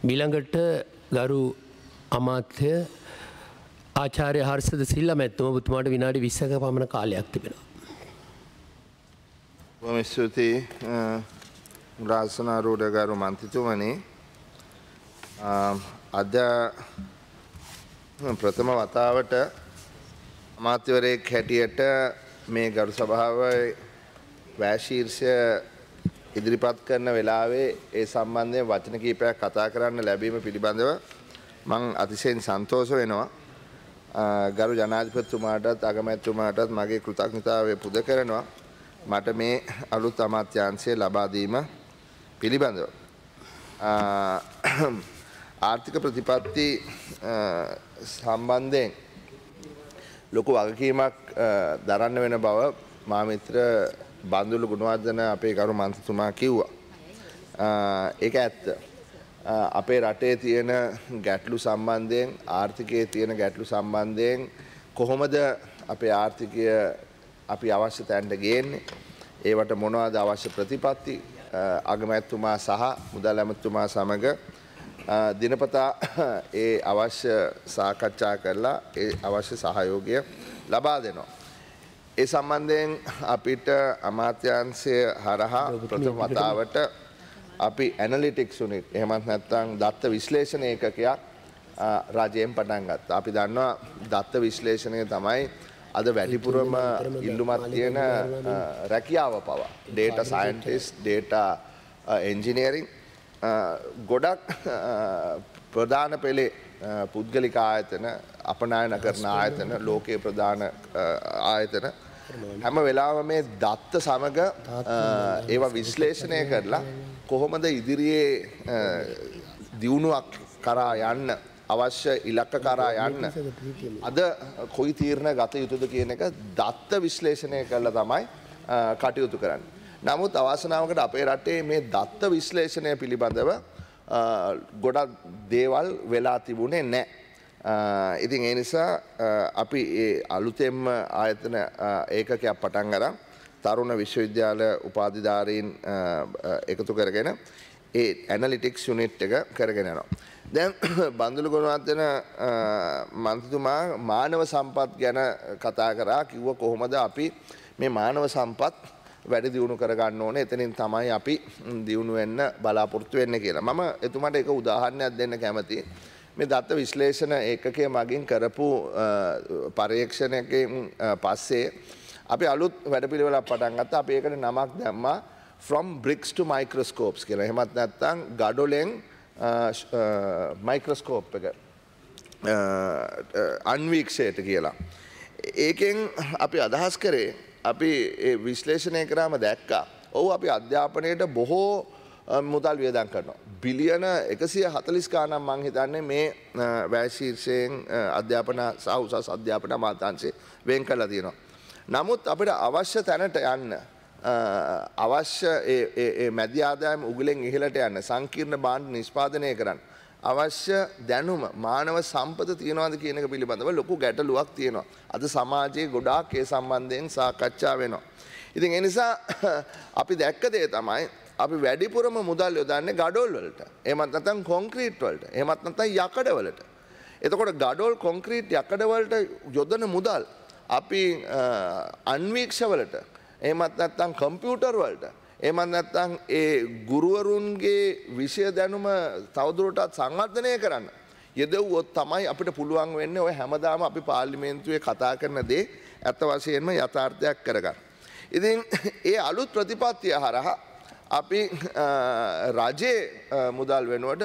මිළඟට ගරු අමාත්‍ය ආචාර්ය හර්ෂ ද සිල්වා මැතිතුමා ඔබතුමාට විනාඩි 20ක පමණ කාලයක් තිබෙනවා. බොහොම ස්තුතියි රාසනාරූඪ ගරු මන්ත්‍රීතුමනි. අද ප්‍රථම වතාවට අමාත්‍යවරයෙක් හැටියට මේ ගරු සභාවේ වැශීර්ෂය ඉදිරිපත් කරන වෙලාවේ ඒ සම්බන්ධයෙන් වචන කීපයක් කතා කරන්න ලැබීම පිළිබඳව මම අතිශයින් සන්තෝෂ වෙනවා. ගරු ජනාධිපතිතුමාටත් අගමැතිතුමාටත් මගේ කෘතඥතාවය පුද කරනවා. මට මේ අලුත් අමාත්‍යාංශය ලබා දීම පිළිබඳව. ආර්ථික ප්‍රතිපත්ති සම්බන්ධයෙන් ලොකු වගකීමක් දරන්න වෙන බව මා මිත්‍ර බන්දුලු ගුණවර්ධන අපේ ගරු මන්ත්‍රීතුමා කිව්වා. ඒක ඇත්ත. අපේ රටේ තියෙන ගැටලු සම්බන්ධයෙන් ආර්ථිකයේ තියෙන ගැටලු සම්බන්ධයෙන් කොහොමද අපේ ආර්ථිකය අපි අවශ්‍ය තැනට ගේන්නේ? ඒවට මොනවද අවශ්‍ය ප්‍රතිපත්ති? අගමැතිතුමා සහ මුදල් ඇමතිතුමා සමග දිනපතා ඒ අවශ්‍ය සාකච්ඡා කරලා ඒ අවශ්‍ය සහයෝගය ලබා දෙනවා. ඒ සම්බන්ධයෙන් අපිට අමාත්‍යාංශය හරහා ප්‍රථම වතාවට අපි ඇනලිටික්ස් යුනිට් එහෙමත් නැත්නම් දත්ත විශ්ලේෂණ ඒකකයක් රජයෙන් පටන් ගත්තා. අපි දන්නවා දත්ත විශ්ලේෂණය තමයි අද වැඩිපුරම ඉල්ලුමක් තියෙන රැකියාව පවා. ඩේටා සයන්ටිස්ට්, ඩේටා එන්ජිනියරින් ගොඩක් ප්‍රධාන පෙළේ පුද්ගලික ආයතන අපනයන කරන ආයතන ලෝකයේ ප්‍රධාන ආයතන හැම වෙලාවම මේ දත්ත සමග ඒවා විශ්ලේෂණය කරලා කොහොමද ඉදිරියේ දියුණුවක් කරා යන්න අවශ්‍ය ඉලක්ක කරා යන්න අද කොයි තීරණ ගත යුතුද කියන එක දත්ත විශ්ලේෂණය කරලා තමයි කටයුතු කරන්නේ. නමුත් අවාසනාවකට අපේ රටේ මේ දත්ත විශ්ලේෂණය පිළිබඳව ගොඩක් දේවල් වෙලා තිබුණේ නැහැ. ඉතින් ඒ නිසා අපි ඒ අලුතෙන්ම ආයතන ඒකකයක් පටන් අරන් තරුණ විශ්වවිද්‍යාල උපාධිධාරීන් එකතු කරගෙන ඒ ඇනලිටික්ස් යුනිට් එක කරගෙන යනවා. දැන් බන්දුලු ගුණවර්ධන මන්ත්‍රීතුමා මානව සම්පත් ගැන කතා කරා. කිව්ව කොහොමද අපි මේ මානව සම්පත් වැඩි දියුණු කරගන්න ඕනේ. එතනින් තමයි අපි දියුණු වෙන්න බලාපොරොත්තු වෙන්නේ කියලා. මම එතුමාට එක උදාහරණයක් දෙන්න කැමතියි. මේ දත්ත විශ්ලේෂණ ඒකකයේ මගින් කරපු පරීක්ෂණයකින් පස්සේ අපි අලුත් වැඩපිළිවෙලක් පටන් ගත්තා. අපි ඒකට නමක් දැම්මා from bricks to microscopes කියලා. එහෙමත් නැත්නම් ගඩොලෙන් මයික්‍රොස්කෝප් එක අන්වීක්ෂයට කියලා. ඒකෙන් අපි අදහස් කරේ අපි විශ්ලේෂණය කරාම දැක්කා. ඔව් අපි අධ්‍යාපනයට බොහෝ මුදල් වියදම් කරනවා. බිලියන 140 ගාණක් මං හිතන්නේ මේ වැය ශීර්ෂයෙන් අධ්‍යාපන සහ උසස් අධ්‍යාපන අමාත්‍යාංශය වෙන් කරලා තියෙනවා. නමුත් අපිට අවශ්‍ය තැනට යන්න අවශ්‍ය ඒ මැදි ආදායම උගලෙන් ඉහළට යන්න සංකීර්ණ භාණ්ඩ නිෂ්පාදනය කරන්න අවශ්‍ය දැනුම මානව සම්පත තියනවාද කියන එක පිළිබඳව ලොකු ගැටලුවක් තියෙනවා. අද සමාජයේ ගොඩාක් ඒ සම්බන්ධයෙන් සාකච්ඡා වෙනවා. ඉතින් ඒ නිසා අපි දැක්ක දේ තමයි අපි වැඩිපුරම මුදල් යොදන්නේ ගඩොල් වලට. එහෙමත් නැත්නම් කොන්ක්‍රීට් වලට. එහෙමත් නැත්නම් යකඩ වලට. එතකොට ගඩොල් කොන්ක්‍රීට් යකඩ වලට යොදන මුදල් අපි අන්වීක්ෂ වලට එහෙමත් නැත්නම් කම්පියුටර් වලට එහෙමත් නැත්නම් ඒ ගුරුවරුන්ගේ විෂය දැනුම තවදුරටත් සංවර්ධනය කරන්න යෙදුවොත් තමයි අපිට පුළුවන් වෙන්නේ ඔය හැමදාම අපි පාර්ලිමේන්තුවේ කතා කරන දේ ඇත්ත වශයෙන්ම යථාර්ථයක් කරගන්න. ඉතින් ඒ අලුත් ප්‍රතිපත්තිය හරහා අපි රජයේ මුදල් වෙනුවට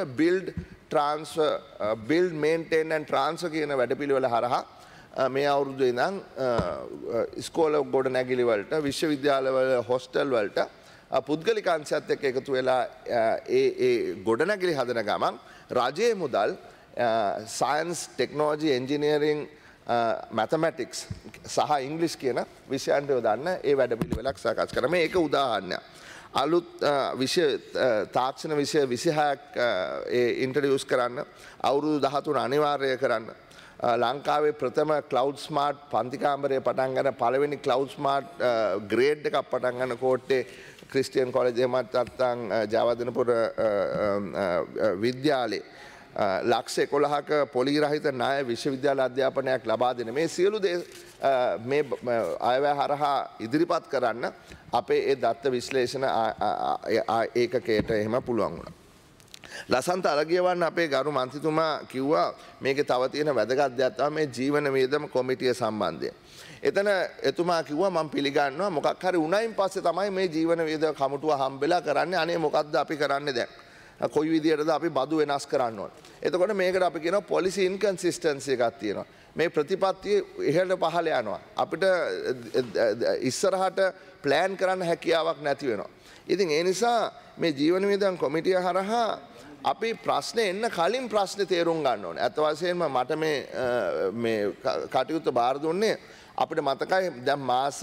build maintain and transfer කියන වැඩපිළිවෙල හරහා මේ අවුරුද්දේ ඉඳන් ඉස්කෝල ගොඩනැගිලි වලට විශ්වවිද්‍යාලවල හොස්ටල් වලට පුද්ගලික අංශයත් එක්ක එකතු වෙලා ඒ ගොඩනැගිලි හදන ගමන් රජයේ මුදල් සයන්ස් ටෙක්නොලොජි එන්ජිනියරින් මැතමැටික්ස් සහ ඉංග්‍රීසි කියන විෂයන්ට යොදන්න ඒ වැඩපිළිවෙලක් සාකච්ඡා කරා. මේක උදාහරණයක්. අලුත් විෂය තාක්ෂණ විෂය 26ක් ඉන්ට්‍රොඩියුස් කරන්න අවුරුදු 13 අනිවාර්ය කරන්න ලංකාවේ ප්‍රථම ක්ලවුඩ් ස්මාර්ට් පන්තිකාමරය පටන් ගන්න පළවෙනි ක්ලවුඩ් ස්මාර්ට් ග්‍රේඩ් එකක් පටන් ගන්න කෝට්ටේ ක්‍රිස්ටියන් කොලෙජ් එහෙමත් නැත්නම් ජයවර්ධනපුර විද්‍යාලේ ලක්ෂ 11ක පොලි රහිත ණය විශ්වවිද්‍යාල අධ්‍යාපනයක් ලබා දෙන මේ සියලු දේ මේ අයවැය හරහා ඉදිරිපත් කරන්න අපේ ඒ දත්ත විශ්ලේෂණ ඒකකයට එහෙම පුළුවන් වුණා. ලසන්ත අලගියවන්න අපේ ගරු මන්ත්‍රීතුමා කිව්වා මේකේ තව තියෙන වැදගත් දෙයක් තමයි මේ ජීවන වියදම කොමිටිය සම්බන්ධය. එතන එතුමා කිව්වා මම පිළිගන්නවා මොකක් හරි උණයින් පස්සේ තමයි මේ ජීවන වියදම කමිටුව හම්බෙලා කරන්නේ. අනේ මොකද්ද අපි කරන්නේ දැන්? කොයි විදියටද අපි බදු වෙනස් කරන්න ඕන. එතකොට මේකට අපි කියනවා policy inconsistency එකක් තියෙනවා. මේ ප්‍රතිපත්තිය ඉහළ පහළ යනවා. අපිට ඉස්සරහට ප්ලෑන් කරන්න හැකියාවක් නැති වෙනවා. ඉතින් ඒ නිසා මේ ජීවන වියදම් කොමිටිය හරහා අපි ප්‍රශ්නේ එන්න කලින් ප්‍රශ්නේ තේරුම් ගන්න ඕනේ. අත් වශයෙන්ම මට මේ කටයුත්ත බාර දුන්නේ අපිට මතකයි දැන් මාස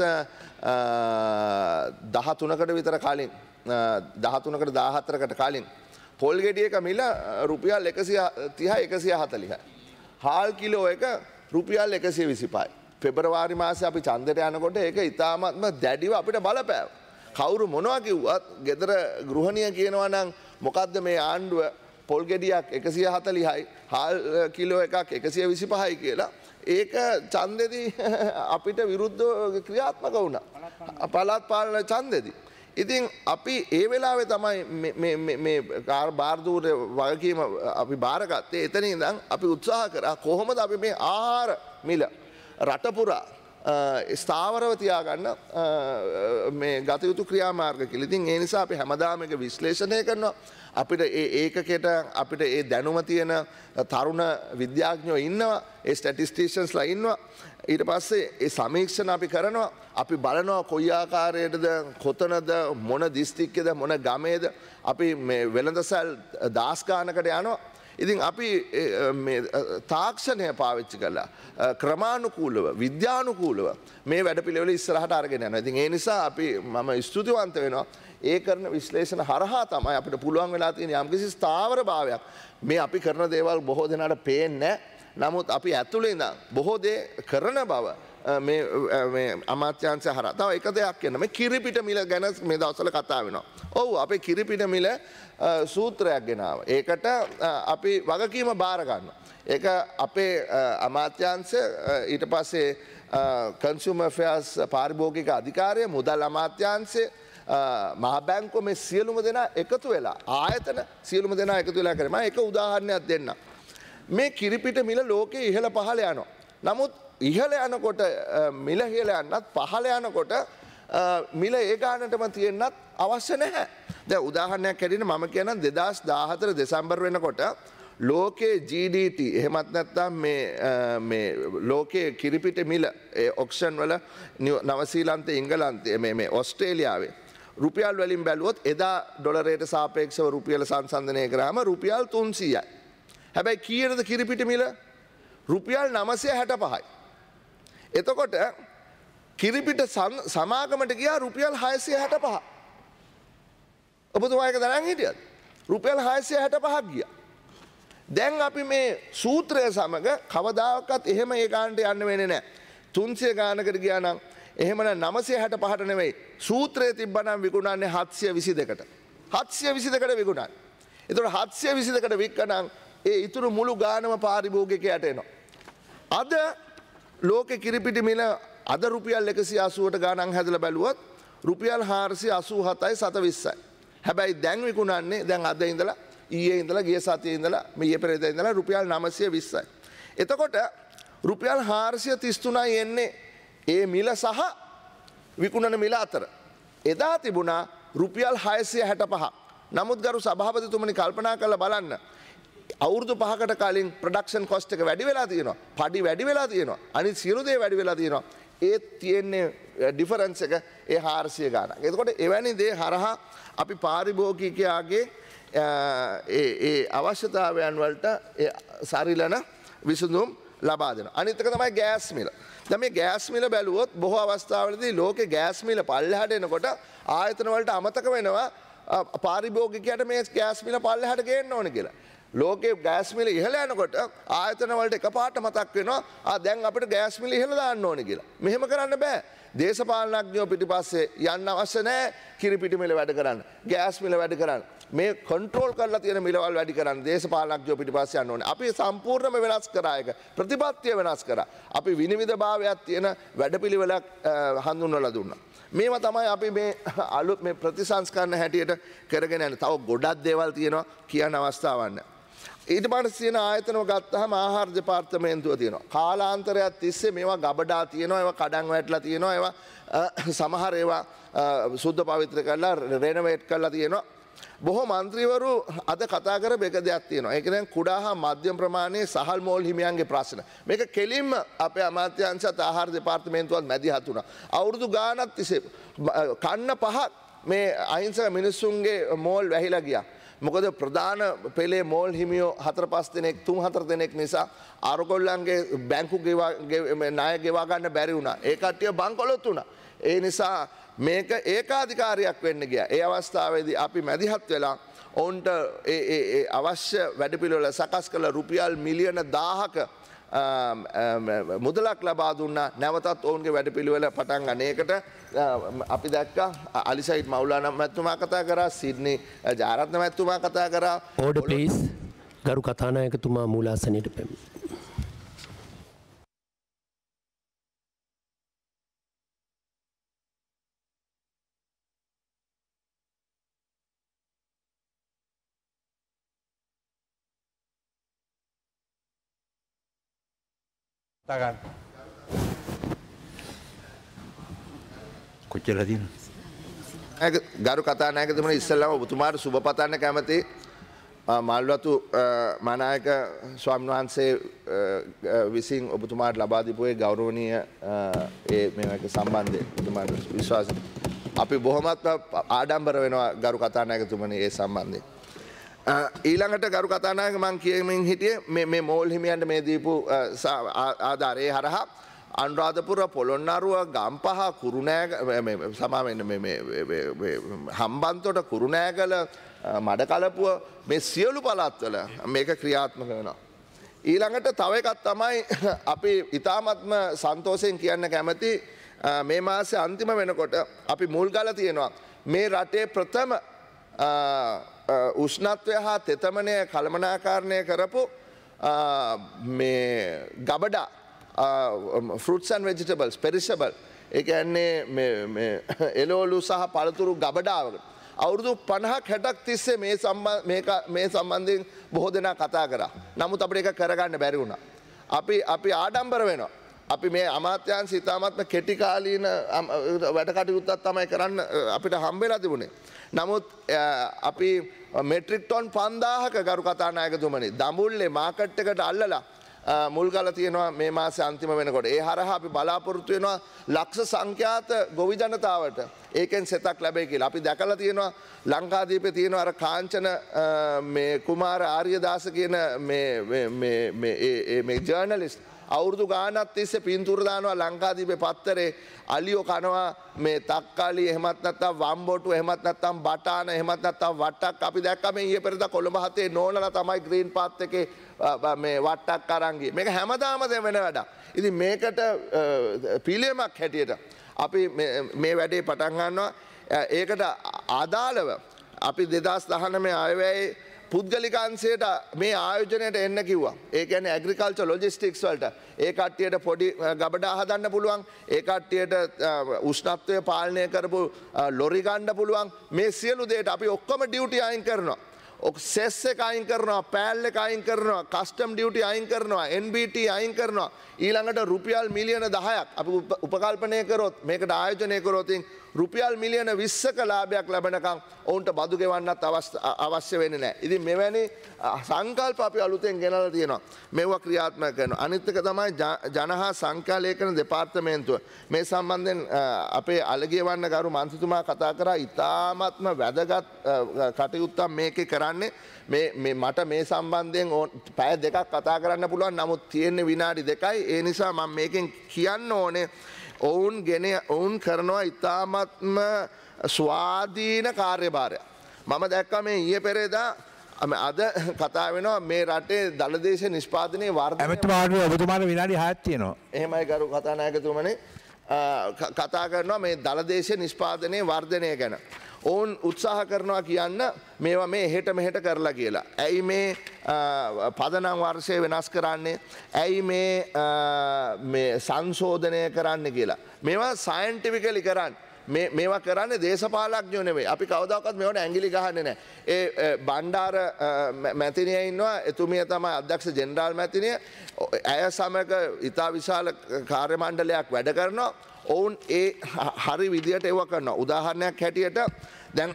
13කට විතර කලින් 13කට 14කට කලින් පොල් ගෙඩියක මිල රුපියල් 130යි 140යි. හාල් කිලෝ එක රුපියල් 125යි. පෙබරවාරි මාසේ අපි ඡන්දයට යනකොට ඒක ඉතාමත්ම දැඩිව අපිට බලපෑවා. කවුරු මොනවා කිව්වත් ගෙදර ගෘහණිය කියනවා නම් මොකද්ද මේ ආණ්ඩුව පොල් ගෙඩියක් 140යි හාල් කිලෝ එකක් 125යි කියලා ඒක ඡන්දෙදී අපිට විරුද්ධව ක්‍රියාත්මක වුණා. පළාත් පාලන ඡන්දෙදී. ඉතින් අපි ඒ වෙලාවේ තමයි මේ බාරදූර වගකීම අපි බාරගත්තේ. එතන ඉඳන් අපි උත්සාහ කරා කොහොමද අපි මේ ආහාර මිල රට පුරා ස්ථාවරව තියාගන්න මේ ගත යුතු ක්‍රියාමාර්ග කියලා. ඉතින් ඒ නිසා අපි හැමදාම එක විශ්ලේෂණය කරනවා. අපිට ඒ ඒකකයට අපිට ඒ දැනුම තියෙන තරුණ විද්‍යාඥයෝ ඉන්නවා. ඒ ස්ටැටිස්ටිෂියන්ස්ලා ඉන්නවා. ඊට පස්සේ ඒ සමීක්ෂණ අපි කරනවා. අපි බලනවා කොයි ආකාරයටද කොතනද මොන දිස්ත්‍රික්කයේද මොන ගමේද අපි මේ වෙළඳසල් දාස් ගානකට යනවා. ඉතින් අපි මේ තාක්ෂණය පාවිච්චි කළා ක්‍රමානුකූලව විද්‍යානුකූලව මේ වැඩපිළිවෙල ඉස්සරහට අරගෙන යනවා. ඉතින් ඒ නිසා අපි මම ස්තුතිවන්ත වෙනවා. ඒ කරන විශ්ලේෂණ හරහා තමයි අපිට පුළුවන් වෙලා තියෙන යම්කිසි ස්ථාවර භාවයක්. මේ අපි කරන දේවල් බොහෝ දෙනාට පේන්නේ නැහැ. නමුත් අපි ඇතුළේ ඉඳන් බොහෝ දේ කරන බව මේ අමාත්‍යාංශය හරහා. තව එක දෙයක් කියන්න. මේ කිරිපිට මිල ගැන මේ දවස්වල කතා වෙනවා. ඔව් අපේ කිරිපිට මිල සූත්‍රයක් ගෙනාවා. ඒකට අපි වගකීම බාර ගන්නවා. ඒක අපේ අමාත්‍යාංශය ඊට පස්සේ කන්සියුමර් affairs පාරිභෝගික අධිකාරිය මුදල් අමාත්‍යාංශය මහ බැංකුව මේ සියලුම දෙනා එකතු වෙලා ආයතන සියලුම දෙනා එකතු වෙලා කරේ. මම එක උදාහරණයක් දෙන්නම්. මේ කිරිපිට මිල ලෝකේ ඉහළ පහළ යනවා. නමුත් ඉහළ යනකොට මිල ඉහළ යන්නත් පහළ යනකොට මිල ඒ ගානටම තියෙන්නත් අවශ්‍ය නැහැ. දැන් උදාහරණයක් හැටියට මම කියනම් 2014 දෙසැම්බර් වෙනකොට ලෝකයේ GDT එහෙමත් නැත්නම් මේ ලෝකයේ කිරිපිට මිල ඔක්ෂන් වල නවසීලන්තේ ඉංගලන්තේ මේ ඕස්ට්‍රේලියාවේ රුපියල් වලින් බැලුවොත් එදා ඩොලරයට සාපේක්ෂව රුපියල සංසන්දනය කරාම රුපියල් 300යි. හැබැයි කීයටද කිරිපිට මිල? රුපියල් 965යි. එතකොට කිරිපිට සමාගමට ගියා රුපියල් 665. ඔබතුමා ඒක දැනන් හිටියද? රුපියල් 665ක් ගියා. දැන් අපි මේ සූත්‍රය සමග කවදාකවත් එහෙම ඒ ගානට යන්න වෙන්නේ නැහැ. 300 ගානකට ගියා නම් එහෙමනම් 965ට නෙවෙයි සූත්‍රයේ තිබ්බනම් විකුණන්නේ 722ට. 722ට විකුණන්නේ. ඒතකොට 722ට වික්කනම් ඒ ඉතුරු මුළු ගානම පාරිභෝගිකයට එනවා. අද ලෝකේ කිරිපිටි මිල අද රුපියල් 180ට ගානක් හැදලා බැලුවොත් රුපියල් 487යි 720යි. හැබැයි දැන් විකුණන්නේ දැන් අද ඉඳලා ඊයේ ඉඳලා ගිය සතියේ ඉඳලා මේ පෙරේදා ඉඳලා රුපියල් 920යි. එතකොට රුපියල් 433යි එන්නේ ඒ මිල සහ විකුණන මිල අතර. එදා තිබුණා රුපියල් 665. නමුත් ගරු සභාපතිතුමනි කල්පනා කරලා බලන්න. අවුරුදු 5කට කලින් ප්‍රොඩක්ෂන් කොස්ට් එක වැඩි වෙලා තියෙනවා. පඩි වැඩි වෙලා තියෙනවා. අනිත් සියලු දේ වැඩි වෙලා තියෙනවා. ඒ තියෙන්නේ ඩිෆරන්ස් එක ඒ 400 ගානක්. එතකොට එවැනි දේ හරහා අපි පාරිභෝගිකයාගේ ඒ අවශ්‍යතාවයන් වලට සරිලන විසඳුම් ලබා දෙනවා. අනිත් එක තමයි ගෑස් මිල. දැන් මේ ගෑස් මිල බැලුවොත් බොහෝ අවස්ථාවලදී ලෝකේ ගෑස් මිල පල්ලෙහාට එනකොට ආයතන වලට අමතක වෙනවා පාරිභෝගිකයට මේ ගෑස් මිල පල්ලෙහාට ගේන්න ඕනේ කියලා. ලෝකේ ගෑස් මිල ඉහළ යනකොට ආයතන වලට එකපාරට මතක් වෙනවා දැන් අපිට ගෑස් මිල ඉහළ දාන්න ඕනේ කියලා. මෙහෙම කරන්න බෑ. දේශපාලනඥයෝ පිටිපස්සේ යන්න අවශ්‍ය නැහැ කිරිපිටි මිල වැඩ කරන්න. ගෑස් මිල වැඩ කරන්න. මේ කන්ට්‍රෝල් කරලා තියෙන මිලවල් වැඩි කරන්න දේශපාලනඥයෝ පිටිපස්සේ යන්න ඕනේ. අපි සම්පූර්ණයෙන්ම වෙනස් කරා එක. ප්‍රතිපත්තිය වෙනස් කරා. අපි විනිවිදභාවයක් තියෙන වැඩපිළිවෙලක් හඳුන්වලා දුන්නා. මේවා තමයි අපි මේ අලුත් මේ ප්‍රතිසංස්කරණ හැටියට කරගෙන යන්නේ. තව ගොඩක් දේවල් තියෙනවා කියන අවස්ථාවක් නැහැ. ඊට පස්සේ තියෙන ආයතනව ගත්තාම ආහාර දෙපාර්තමේන්තුව තියෙනවා. කාලාන්තරයක් තිස්සේ මේවා ගබඩා තියෙනවා, ඒවා කඩන් වැටලා තියෙනවා, ඒවා සමහර ඒවා සුද්ධ පවිත්‍ර කරලා රෙනොවේට් කරලා තියෙනවා. බොහෝ මන්ත්‍රීවරු අද කතා කරපු එක දෙයක් තියෙනවා. ඒ කියන්නේ කුඩා හා මධ්‍යම ප්‍රමාණයේ සහල් මෝල් හිමියන්ගේ ප්‍රශ්න. මේක කෙලින්ම අපේ අමාත්‍යාංශත් ආහාර දෙපාර්තමේන්තුවත් මැදිහත් වුණා. අවුරුදු ගාණක් තිස්සේ කන්න පහක් මේ අහිංසක මිනිස්සුන්ගේ මෝල් වැහිලා ගියා. මොකද ප්‍රධාන පෙළේ මෝල් හිමියෝ 4-5 දෙනෙක් 3-4 දෙනෙක් නිසා අරගොල්ලන්ගේ බැංකු ණය ගෙවා ගන්න බැරි වුණා. ඒ කට්ටිය බංකොලොත් වුණා. ඒ නිසා මේක ඒකාධිකාරියක් වෙන්න ගියා. ඒ අවස්ථාවේදී අපි මැදිහත් වෙලා ඔවුන්ට ඒ අවශ්‍ය වැඩපිළිවෙල සකස් කළ රුපියල් මිලියන 1000ක මුදලක් ලබා දුන්නා. නැවතත් ඔවුන්ගේ වැඩපිළිවෙල පටන් ගන්න. ඒකට අපි දැක්කා අලිසයිඩ් මවුලානා මැතිතුමා කතා කරා, සිඩ්නි ජාරත්න මැතිතුමා කතා කරා. Order please. ගරු කතානායකතුමා මූලාසනයට පැමිණ. කොච්චර තියෙනවද? ගරු කතානායකතුමනි ඉස්සෙල්ලාම ඔබතුමාට සුබ පතන්න කැමති. මල්වතු මනායක ස්වාමීන් වහන්සේ විසින් ඔබතුමාට ලබා දීපුවේ ගෞරවනීය මේක සම්බන්ධයෙන් ඔබතුමාට විශ්වාස අපි බොහොමත් ආඩම්බර වෙනවා ගරු කතානායකතුමනි ඒ සම්බන්ධයෙන්. ඊළඟට ගරු කතානායක මම කියමින් හිටියේ මේ මෝල් හිමියන්ට මේ දීපු ආධාරයේ හරහා අනුරාධපුර පොළොන්නරුව ගම්පහ කුරුණෑගල සමාවෙන්න හම්බන්තොට කුරුණෑගල මඩකලපුව මේ සියලු පළාත්වල මේක ක්‍රියාත්මක වෙනවා. ඊළඟට තව එකක් තමයි අපි ඉතාමත්ම සන්තෝෂයෙන් කියන්න කැමති මේ මාසේ අන්තිම වෙනකොට අපි මුල් ගල තියෙනවා මේ රටේ ප්‍රථම උෂ්ණත්වය හා තෙතමනය කළමනාකාරණය කරපු මේ ගබඩා fruits and vegetables perishable ඒ කියන්නේ එළවලු සහ පළතුරු ගබඩාවකට අවුරුදු 50ක් 60ක් තිස්සේ මේ සම්බන්ධයෙන් බොහෝ දෙනා කතා කරා. නමුත් අපිට ඒක කරගන්න බැරි වුණා. අපි ආඩම්බර වෙනවා. අපි මේ අමාත්‍යාංශ ඉතාමත්ම කෙටි කාලීන වැඩ කටයුත්තක් තමයි කරන්න අපිට හම්බෙලා තිබුණේ. නමුත් අපි මෙට්‍රික් ටොන් 5000ක ගරු කතානායකතුමනි දඹුල්ලේ මාකට් එකට අල්ලලා මුල් ගල තියෙනවා මේ මාසේ අන්තිම වෙනකොට. ඒ හරහා අපි බලාපොරොත්තු වෙනවා ලක්ෂ සංඛ්‍යාත ගොවි ජනතාවට ඒකෙන් සෙතක් ලැබෙයි කියලා. අපි දැකලා තියෙනවා ලංකාදීපේ තියෙනවා අර කාංචන මේ කුමාර ආර්යදාස කියන මේ ජර්නලිස්ට් අවුරුදු ගානක් තිස්සේ පින්තූර දානවා ලංකාදීපේ පත්තරේ අලියෝ කනවා මේ තක්කාලි එහෙමත් නැත්නම් වම්බොටු එහෙමත් නැත්නම් බටාන එහෙමත් නැත්නම් වට්ටක් අපි දැක්කා මේ ඊයේ පෙරේදා කොළඹ හතේ නෝනලා තමයි ග්‍රීන් පාත් එකේ මේ වට්ටක් අරන් ගියේ. මේක හැමදාම වෙන වැඩක්. ඉතින් මේකට පිළියමක් හැටියට අපි මේ වැඩේ පටන් ගන්නවා. ඒකට අදාළව අපි 2019 ආයවැයේ පුද්ගලික අංශයට මේ ආයෝජනයට එන්න කිව්වා. ඒ කියන්නේ ඇග්‍රිකල්චර් ලොජිස්ටික්ස් වලට ඒ කට්ටියට පොඩි ගබඩා හදන්න පුළුවන්. ඒ කට්ටියට උෂ්ණත්වය පාලනය කරපු ලොරි ගන්න පුළුවන්. මේ සියලු දේට අපි ඔක්කොම ඩියුටි අයින් කරනවා. සෙස් එක අයින් කරනවා, පෑල් එක අයින් කරනවා, කස්ටම් ඩියුටි අයින් කරනවා, NBT අයින් කරනවා. ඊළඟට රුපියල් මිලියන 10ක් අපි උපකල්පනය කරොත් මේකට ආයෝජනය කරොත් රුපියල් මිලියන 20ක ලාභයක් ලැබෙනකම් ඔවුන්ට බදු ගෙවන්නත් අවශ්‍ය වෙන්නේ නැහැ. ඉතින් මෙවැනි සංකල්ප අපි අලුතෙන් ගෙනලා තියෙනවා. මේවා ක්‍රියාත්මක කරනවා. අනිත් එක තමයි ජනහා සංඛ්‍යා ලේඛන දෙපාර්තමේන්තුව. මේ සම්බන්ධයෙන් අපේ අලගිය වන්න ගරු මන්ත්‍රීතුමා කතා කරා ඉතාමත්ම වැදගත් කටයුත්තක් මේකේ කරන්නේ. මේ මට මේ සම්බන්ධයෙන් පැය දෙකක් කතා කරන්න පුළුවන්. නමුත් තියෙන්නේ විනාඩි 2යි. ඒ නිසා මම මේකෙන් කියන්න ඕනේ ඔවුන් කරනවා ඉතාමත්ම ස්වාධීන කාර්යභාරය. මම දැක්කා මේ ඊයේ පෙරේදා අද කතා වෙනවා මේ රටේ දළදේශ නිෂ්පාදනයේ වර්ධනය. ඇමතුමාට ඔබතුමාට විනාඩි 6ක් තියෙනවා. එහෙමයි ගරු කතානායකතුමනි කතා කරනවා මේ දළදේශ නිෂ්පාදනයේ වර්ධනය ගැන. ඔවුන් උත්සාහ කරනවා කියන්න මේවා මේ එහෙට මෙහෙට කරලා කියලා. ඇයි මේ පදනම් වර්ෂය වෙනස් කරන්නේ? ඇයි මේ සංශෝධනය කරන්න කියලා. මේවා සයන්ටිෆිකලි කරන්නේ. මේවා කරන්නේ දේශපාලඥයෝ නෙවෙයි. අපි කවදාකවත් මේවට ඇඟිලි ගහන්නේ නැහැ. ඒ බණ්ඩාර මැතිණිය ඉන්නවා. එතුමිය තමයි අධ්‍යක්ෂ ජෙනරාල් මැතිණිය. ඇය සමග ඉතා විශාල කාර්ය මණ්ඩලයක් වැඩ කරනවා. ඔවුන් ඒ හරි විදියට ඒව කරනවා. උදාහරණයක් හැටියට දැන්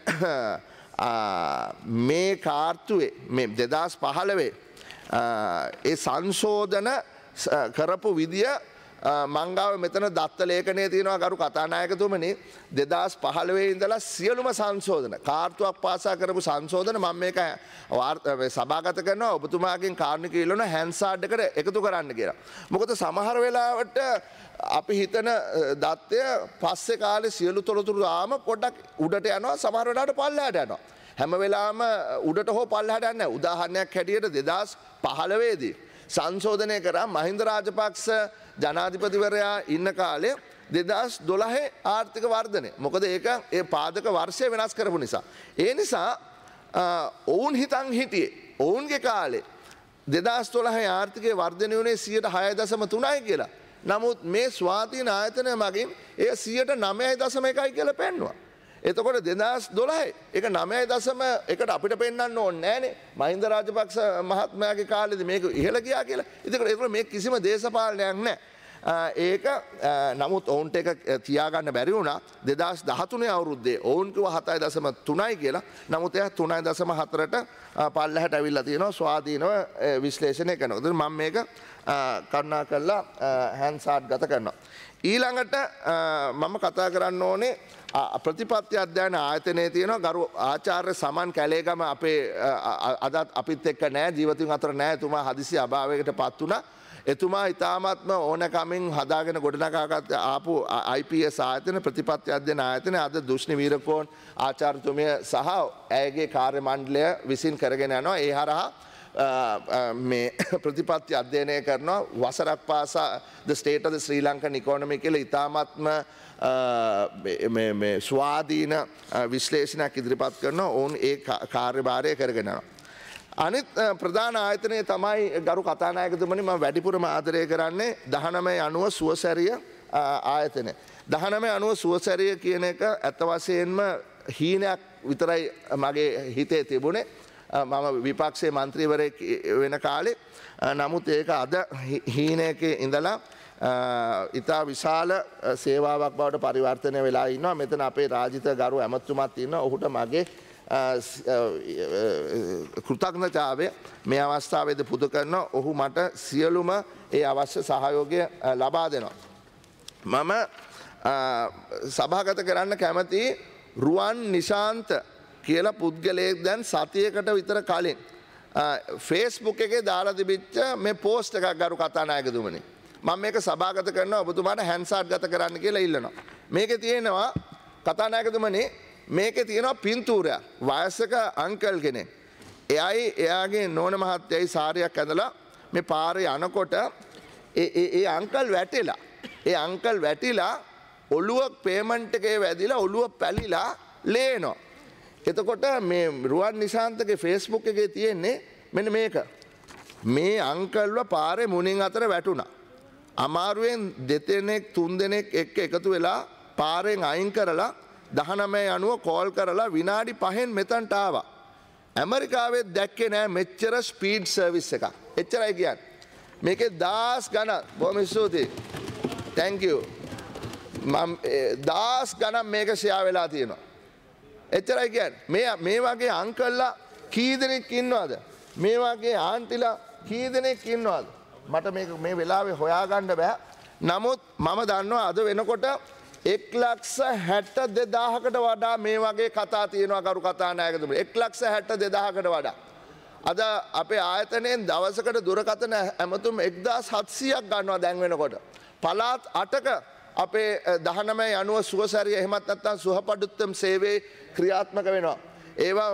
මේ කාර්තුවේ මේ 2015 ඒ සංශෝධන කරපු විදිය මංගාව මෙතන දත්ත ලේඛනයේ තියෙනවා ගරු කතානායකතුමනි 2015 ඉඳලා සියලුම සංශෝධන කාර්තුවක් පාසා කරපු සංශෝධන මම මේක සභාගත කරනවා ඔබතුමාගෙන් කාරණික ඉල්ලන හැන්සාඩ් එකට එකතු කරන්න කියලා. මොකද සමහර වෙලාවට අපි හිතන දත්තය පස්සේ කාලේ සියලු තොරතුරු ආම පොඩ්ඩක් උඩට යනවා සමහර වෙලාවට පල්ලෙහාට යනවා. හැම වෙලාවම උඩට හෝ පල්ලෙහාට යන්නේ නැහැ. උදාහරණයක් හැටියට 2015 දී සංශෝධනය කරා මහින්ද රාජපක්ෂ ජනාධිපතිවරයා ඉන්න කාලේ 2012 ආර්ථික වර්ධනය. මොකද ඒක ඒ පාදක වර්ෂය වෙනස් කරපු නිසා. ඒ නිසා ඔවුන් හිතන් හිටියේ ඔවුන්ගේ කාලේ 2012 ආර්ථිකයේ වර්ධනය වුණේ 6.3යි කියලා. නමුත් මේ ස්වාධීන ආයතනය මගින් ඒ 9.1යි කියලා පෙන්වුවා. එතකොට 2012 ඒක 9.1කට අපිට පෙන්වන්න ඕනේ නෑනේ. මහින්ද රාජපක්ෂ මහත්මයාගේ කාලෙදී මේක ඉහළ ගියා කියලා. ඒකට මේ කිසිම දේශපාලනයක් නෑ. ඒක නමුත් ඔවුන්ට ඒක තියාගන්න බැරි වුණා 2013 අවුරුද්දේ ඔවුන් කිව්වා 7.3යි කියලා. නමුත් එයා 3.4ට පල්ලෙහාට ඇවිල්ලා තියෙනවා ස්වාධීනව විශ්ලේෂණය කරනවා. මම මේක කරුණා කරලා හැන්සාඩ් ගත කරනවා. ඊළඟට මම කතා කරන්න ඕනේ ප්‍රතිපත්ති අධ්‍යයන ආයතනයේ තියෙනවා ගරු ආචාර්ය සමන් කැලේගම අපේ අදත් අපිත් එක්ක නෑ ජීවිතුන් අතර නෑ. එතුමා හදිසි අභාවයකට පත් වුණා. එතුමා ඉතාමත්ම ඕනකමින් හදාගෙන ගොඩනගාගත් ආපු IPS ආයතන ප්‍රතිපත්ති අධ්‍යයන ආයතන අද දුෂ්ණි වීරකෝන් ආචාර්යතුමිය සහ ඇයගේ කාර්ය මණ්ඩලය විසින් කරගෙන යනවා. ඒ හරහා මේ ප්‍රතිපත්ති අධ්‍යයනය කරනවා වසරක් පාසා the state of the Sri Lankan economy කියලා ඉතාමත්ම ස්වාධීන විශ්ලේෂණයක් ඉදිරිපත් කරනවා. ඔවුන් ඒ කාර්යභාරය කරගෙන යනවා. අනිත් ප්‍රධාන ආයතනය තමයි ගරු කතානායකතුමනි මම වැඩිපුරම ආදරය කරන්නේ 1990 සුවසැරිය ආයතනය. 1990 සුවසැරිය කියන එක ඇත්ත වශයෙන්ම හීනයක් විතරයි මගේ හිතේ තිබුණේ. මම විපක්ෂයේ මන්ත්‍රීවරයෙක් වෙන කාලේ. නමුත් ඒක අද හීනයක ඉඳලා ඉතා විශාල සේවාවක් බවට පරිවර්තනය වෙලා ඉන්නවා. මෙතන අපේ රාජිත ගරු ඇමතුමත් ඉන්නවා. ඔහුට මගේ කෘතඥතාවය මේ අවස්ථාවේදී පුද කරනවා. ඔහු මට සියලුම ඒ අවශ්‍ය සහයෝගය ලබා දෙනවා. මම සභාගත කරන්න කැමති රුවන් නිශාන්ත කියලා පුද්ගලයෙක් දැන් සතියකට විතර කලින් ෆේස්බුක් එකේ දාලා තිබිච්ච මේ පෝස්ට් එකක් ගරු කතානායකතුමනි. මම මේක සභාගත කරනවා ඔබතුමාට හැන්සාඩ් ගත කරන්න කියලා ඉල්ලනවා. මේකේ තියෙනවා කතානායකතුමනි මේකේ තියෙනවා පින්තූරයක්. වයසක අංකල් කෙනෙක්. එයයි එයාගේ නෝන මහත්තයයි සාරියක් ඇඳලා මේ පාරේ යනකොට ඒ අංකල් වැටිලා. ඒ අංකල් වැටිලා ඔළුව පේමන්ට් එකේ වැදිලා ඔළුව පැලිලා ලේනවා. එතකොට මේ රුවන් නිශාන්තගේ ෆේස්බුක් එකේ තියෙන්නේ මෙන්න මේක. මේ අංකල්ව පාරේ මුණින් අතර වැටුණා. අමාරුවෙන් දෙදෙනෙක් තුන් දෙනෙක් එක්ක එකතු වෙලා පාරෙන් අයින් කරලා 1990 කෝල් කරලා විනාඩි 5න් මෙතනට ආවා. ඇමරිකාවේ දැක්කේ නෑ මෙච්චර ස්පීඩ් සර්විස් එකක්. එච්චරයි කියන්නේ. මේකේ 10 ගණන් බොහොම ස්තුතියි. thank you. මම 10 ගණන් මේක ෂෙයා වෙලා තියෙනවා. එච්චරයි කියන්නේ. මේ වගේ අංකල්ලා කී දෙනෙක් ඉන්නවද? මේ වගේ ආන්ටිලා කී දෙනෙක් ඉන්නවද? මට මේ වෙලාවේ හොයාගන්න බෑ. නමුත් මම දන්නවා අද වෙනකොට 1,62,000කට වඩා මේ වගේ කතා තියෙනවා කරු කතානායකතුමනි. 1,62,000කට වඩා. අද අපේ ආයතනයෙන් දවසකට දුරකථන ඇමතුම් 1,700ක් ගන්නවා දැන් වෙනකොට. පළාත් 8ක අපේ 1990 සුවසැරිය එහෙමත් නැත්නම් සුහපඩුත්තම් සේවයේ ක්‍රියාත්මක වෙනවා. ඒවා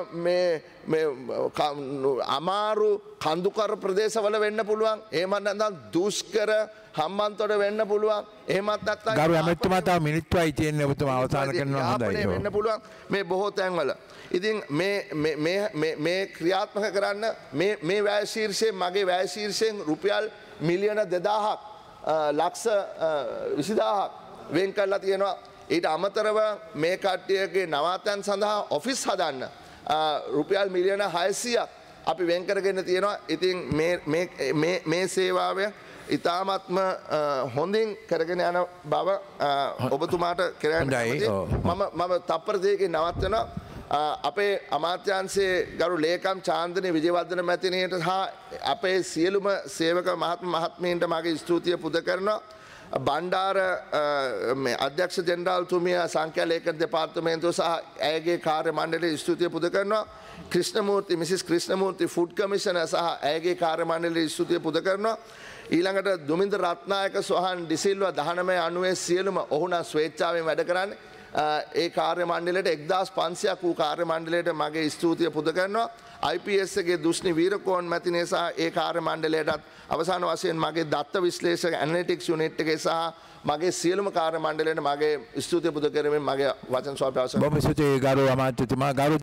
අමාරු කඳුකර ප්‍රදේශවල වෙන්න පුළුවන්. එහෙමත් නැත්නම් දුෂ්කර හම්බන්තොට වෙන්න පුළුවන්. එහෙමත් නැත්නම් ගරු ඇමතිතුමා තව මිනිත්තුයි තියෙන්නේ ඔබතුමා අවසන් කරනවා හොඳයි. වෙන්න පුළුවන් මේ බොහෝ තැන්වල. ඉතින් මේ ක්‍රියාත්මක කරන්න මේ වැය ශීර්ෂයෙන් මගේ වැය ශීර්ෂයෙන් රුපියල් මිලියන 2000ක් ලක්ෂ 20000ක් වෙන් කරලා තියෙනවා. ඊට අමතරව මේ කට්ටියගේ නවාතැන් සඳහා ඔෆිස් හදන්න රුපියල් මිලියන 600ක් අපි වෙන් කරගෙන තියෙනවා. ඉතින් මේ සේවාව ඉතාමත්ම හොඳින් කරගෙන යන බව ඔබතුමාට කරන්න මම තප්පර දෙකකින් නවත්වනවා. අපේ අමාත්‍යාංශයේ ගරු ලේකම් චාන්දනී විජයවර්ධන මැතිණියට සහ අපේ සියලුම සේවක මහත්මීන්ට මගේ ස්තුතිය පුද කරනවා. බණ්ඩාර අධ්‍යක්ෂ ජෙනරාල්තුමිය සංඛ්‍යා ලේඛන දෙපාර්තමේන්තුව සහ ඇයගේ කාර්ය මණ්ඩලයේ ස්තුතිය පුද කරනවා. Krishnamurthy Mrs Krishnamurthy food commissioner සහ ඇයගේ කාර්ය මණ්ඩලයේ ස්තුතිය පුද කරනවා. ඊළඟට දුමින්ද රත්නායක සොහන් ඩිසිල්වා 1990 සියලුම ඔහුනම් ස්වේච්ඡාවෙන් වැඩ කරන්නේ. ඒ කාර්ය මණ්ඩලයට 1500ක් වූ කාර්ය මණ්ඩලයට මගේ ස්තුතිය පුද කරනවා. IPS ගේ දුෂ්ණි වීරකෝන් මැතිණිය සහ ඒ කාර්ය මණ්ඩලයටත් අවසාන වශයෙන් මගේ දත්ත විශ්ලේෂක ඇනලිටික්ස් යුනිට් එකේ සහ මගේ සියලුම කාර්ය මණ්ඩලයට මගේ ස්තුතිය පුද කරමින් මගේ වචන ස්වල්ප අවසන්. බොහොම ස්තුතියි ගරු අමාත්‍යතුමා. ගරු